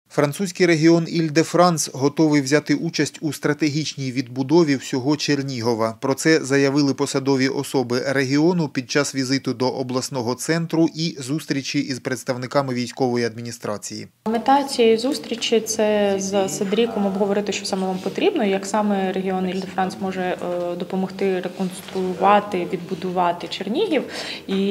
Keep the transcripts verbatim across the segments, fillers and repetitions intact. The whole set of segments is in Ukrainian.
Французький регіон Іль-де-Франс готовий взяти участь у стратегічній відбудові всього Чернігова. Про це заявили посадові особи регіону під час візиту до обласного центру і зустрічі із представниками військової адміністрації. Мета цієї зустрічі – це з Седріком обговорити, що саме вам потрібно, як саме регіон Іль-де-Франс може допомогти реконструювати, відбудувати Чернігів, і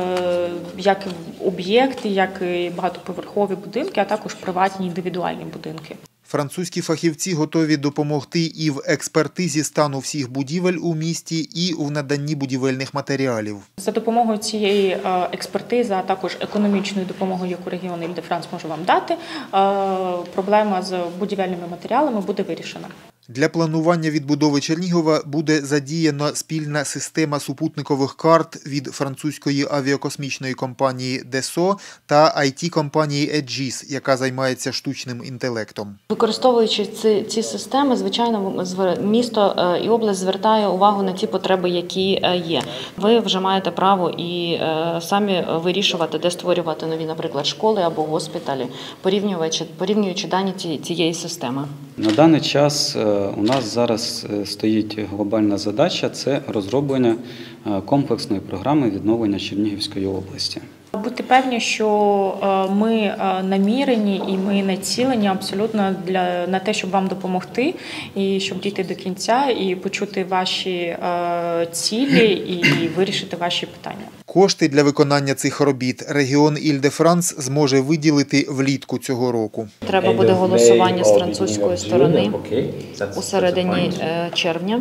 як об'єкти, як і багатоповерхові будинки, а також приватні індивідуальні будинки. Французькі фахівці готові допомогти і в експертизі стану всіх будівель у місті, і в наданні будівельних матеріалів. За допомогою цієї експертизи, а також економічної допомоги, яку регіон Іль-де-Франс може вам дати, проблема з будівельними матеріалами буде вирішена. Для планування відбудови Чернігова буде задіяна спільна система супутникових карт від французької авіакосмічної компанії Десо та ай ті-компанії Еджіс, яка займається штучним інтелектом. Використовуючи ці, ці системи, звичайно, місто і область звертає увагу на ті потреби, які є. Ви вже маєте право і самі вирішувати, де створювати нові, наприклад, школи або госпіталі, порівнюючи, порівнюючи дані цієї системи. На даний час у нас зараз стоїть глобальна задача – це розроблення комплексної програми відновлення Чернігівської області. Будьте певні, що ми намірені і ми націлені абсолютно для, на те, щоб вам допомогти, і щоб дійти до кінця, і почути ваші цілі, і вирішити ваші питання. Кошти для виконання цих робіт регіон Іль-де-Франс зможе виділити влітку цього року. Треба буде голосування з французької сторони у середині червня,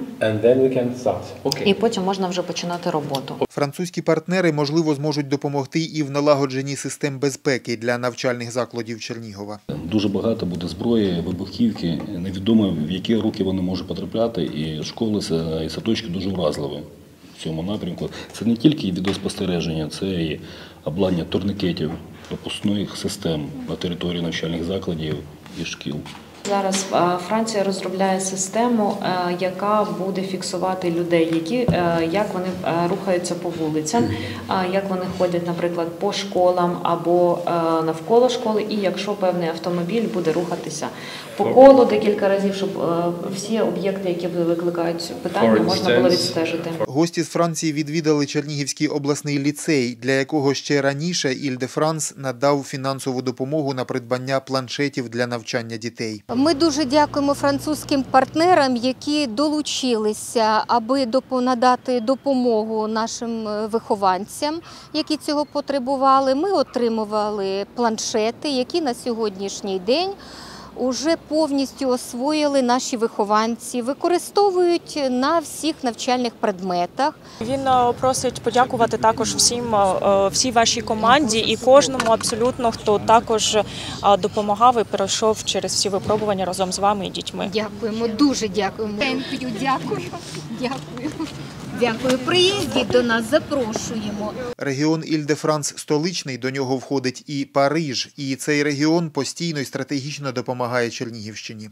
і потім можна вже починати роботу. Французькі партнери, можливо, зможуть допомогти і в налагодженні систем безпеки для навчальних закладів Чернігова. Дуже багато буде зброї, вибухівки, невідомо в які руки вони можуть потрапляти, і школи і садочки дуже вразливі в цьому напрямку. Це не тільки відеоспостереження, це і обладнання турнікетів, пропускних систем на території навчальних закладів і шкіл. Зараз Франція розробляє систему, яка буде фіксувати людей, які, як вони рухаються по вулицям, як вони ходять, наприклад, по школам або навколо школи, і якщо певний автомобіль буде рухатися по колу декілька разів, щоб всі об'єкти, які викликають питання, можна було відстежити. Гості з Франції відвідали Чернігівський обласний ліцей, для якого ще раніше Іль-де-Франс надав фінансову допомогу на придбання планшетів для навчання дітей. Ми дуже дякуємо французьким партнерам, які долучилися, аби надати допомогу нашим вихованцям, які цього потребували. Ми отримували планшети, які на сьогоднішній день уже повністю освоїли наші вихованці, використовують на всіх навчальних предметах. Він просить подякувати також всім, всій вашій команді і кожному абсолютно, хто також допомагав і пройшов через всі випробування разом з вами і дітьми. Дякуємо, дуже дякуємо. Дякую, дякую. Дякую. Приїздіть до нас, запрошуємо. Регіон Іль-де-Франс столичний, до нього входить і Париж. І цей регіон постійно і стратегічно допомагає Чернігівщині.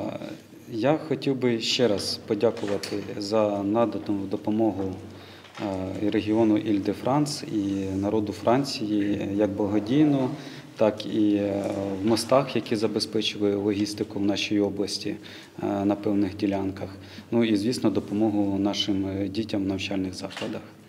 Я хотів би ще раз подякувати за надану допомогу і регіону Іль-де-Франс, і народу Франції, як благодійну, так і в мостах, які забезпечили логістику в нашій області на певних ділянках. Ну і, звісно, допомогу нашим дітям в навчальних закладах.